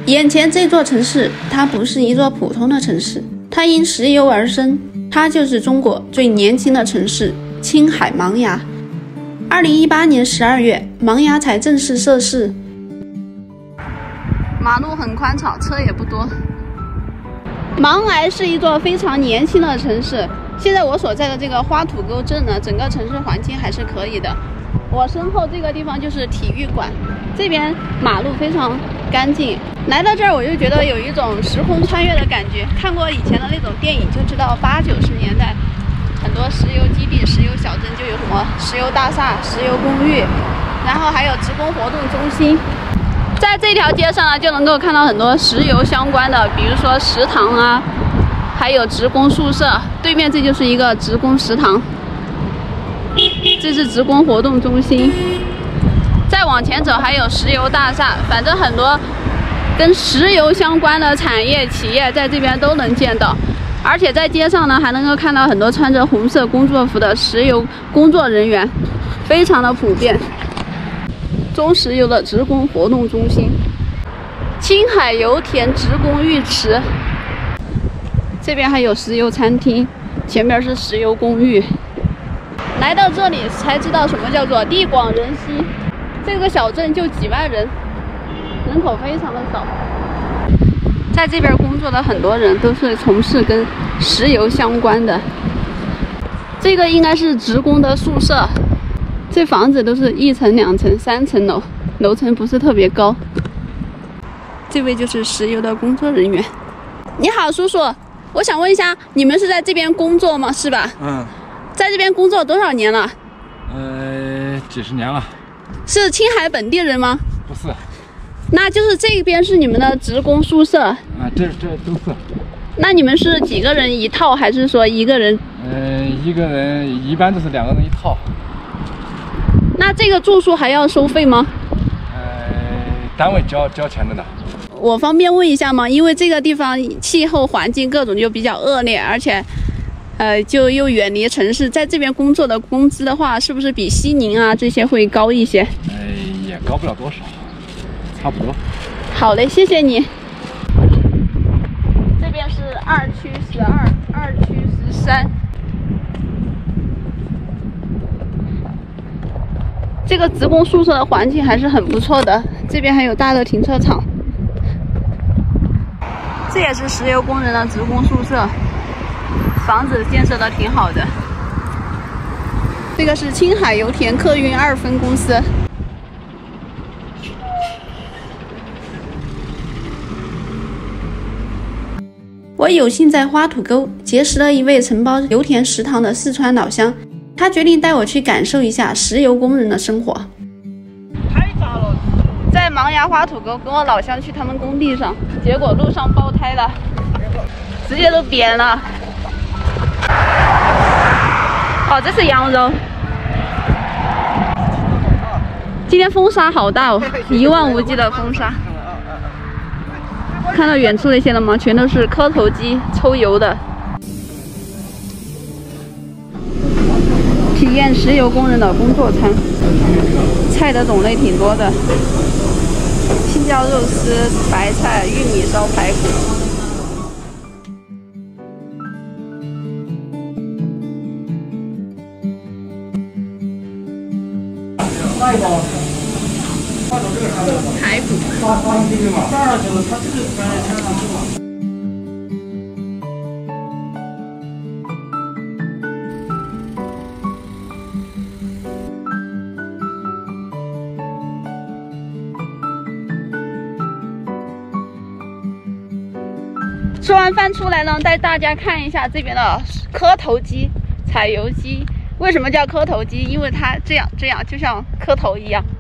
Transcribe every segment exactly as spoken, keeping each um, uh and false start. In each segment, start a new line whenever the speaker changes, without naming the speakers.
眼前这座城市，它不是一座普通的城市，它因石油而生，它就是中国最年轻的城市——青海茫崖。二零一八年十二月，茫崖才正式涉市。马路很宽敞，车也不多。茫崖是一座非常年轻的城市。现在我所在的这个花土沟镇呢，整个城市环境还是可以的。我身后这个地方就是体育馆，这边马路非常干净。来到这儿，我就觉得有一种时空穿越的感觉。看过以前的那种电影，就知道八九十年代很多石油基地、石油小镇就有什么石油大厦、石油公寓，然后还有职工活动中心。在这条街上呢，就能够看到很多石油相关的，比如说食堂啊，还有职工宿舍。对面这就是一个职工食堂，这是职工活动中心。再往前走还有石油大厦，反正很多跟石油相关的产业企业在这边都能见到。而且在街上呢，还能够看到很多穿着红色工作服的石油工作人员，非常的普遍。中石油的职工活动中心，青海油田职工浴池，这边还有石油餐厅，前面是石油公寓。来到这里才知道什么叫做地广人稀，这个小镇就几万人，人口非常的少。在这边工作的很多人都是从事跟石油相关的。这个应该是职工的宿舍，这房子都是一层、两层、三层楼，楼层不是特别高。这位就是石油的工作人员。你好，叔叔，我想问一下，你们是在这边工作吗？是吧？
嗯。
在这边工作多少年了？
呃，几十年了。
是青海本地人吗？
不是。
那就是这边是你们的职工宿舍啊？
这这都是。
那你们是几个人一套，还是说一个人？
呃，一个人一般都是两个人一套。
那这个住宿还要收费吗？
呃，单位交交钱的呢。
我方便问一下吗？因为这个地方气候环境各种就比较恶劣，而且，呃，就又远离城市，在这边工作的工资的话，是不是比西宁啊这些会高一些？
呃，也高不了多少，差不多。
好嘞，谢谢你。这边是二区十二，二区十三。这个职工宿舍的环境还是很不错的，这边还有大的停车场。这也是石油工人的职工宿舍，房子建设的挺好的。这个是青海油田客运二分公司。我有幸在花土沟结识了一位承包油田食堂的四川老乡，他决定带我去感受一下石油工人的生活。太早了，在茫崖花土沟跟我老乡去他们工地上，结果路上爆胎了，直接都扁了。哦，这是羊肉。今天风沙好大哦，一望无际的风沙。看到远处那些了吗？全都是磕头机抽油的。体验石油工人的工作餐，菜的种类挺多的，青椒肉丝、白菜、玉米烧排骨。排骨。吃完饭出来呢，带大家看一下这边的磕头机、采油机。为什么叫磕头机？因为它这样这样，就像磕头一样。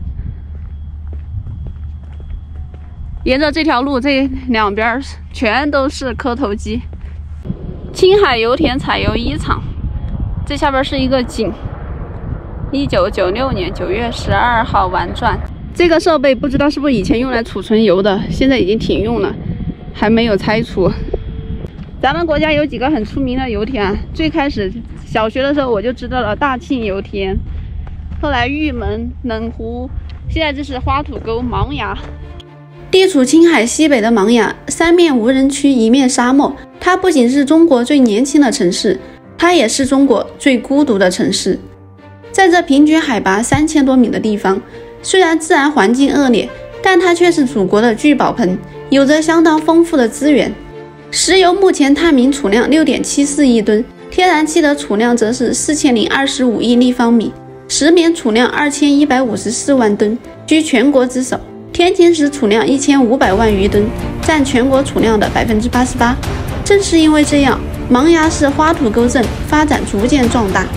沿着这条路，这两边全都是磕头机。青海油田采油一厂，这下边是一个井。一九九六年九月十二号完钻。这个设备不知道是不是以前用来储存油的，现在已经停用了，还没有拆除。咱们国家有几个很出名的油田，最开始小学的时候我就知道了大庆油田，后来玉门、冷湖，现在这是花土沟、茫崖。 地处青海西北的芒崖，三面无人区，一面沙漠。它不仅是中国最年轻的城市，它也是中国最孤独的城市。在这平均海拔三千多米的地方，虽然自然环境恶劣，但它却是祖国的聚宝盆，有着相当丰富的资源。石油目前探明储量 六点七四亿吨，天然气的储量则是四千零二十五亿立方米，石棉储量二千一百五十四万吨，居全国之首。天青石储量一千五百万余吨，占全国储量的 百分之八十八。正是因为这样，芒崖市花土沟镇发展逐渐壮大。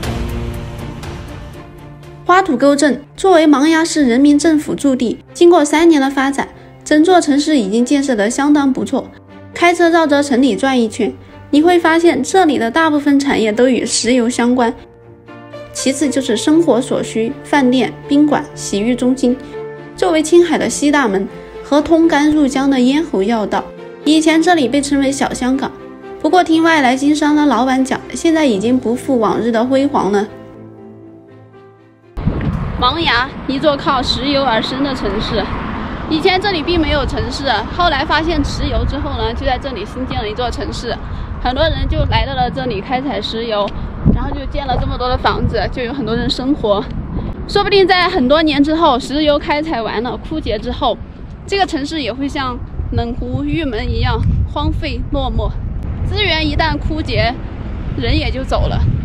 花土沟镇作为芒崖市人民政府驻地，经过三年的发展，整座城市已经建设得相当不错。开车绕着城里转一圈，你会发现这里的大部分产业都与石油相关，其次就是生活所需，饭店、宾馆、洗浴中心。作为青海的西大门和通甘入江的咽喉要道，以前这里被称为小香港，不过听外来经商的老板讲，现在已经不复往日的辉煌了。芒崖，一座靠石油而生的城市。以前这里并没有城市，后来发现石油之后呢，就在这里新建了一座城市，很多人就来到了这里开采石油，然后就建了这么多的房子，就有很多人生活。说不定在很多年之后，石油开采完了枯竭之后，这个城市也会像冷湖、玉门一样荒废落寞，资源一旦枯竭，人也就走了。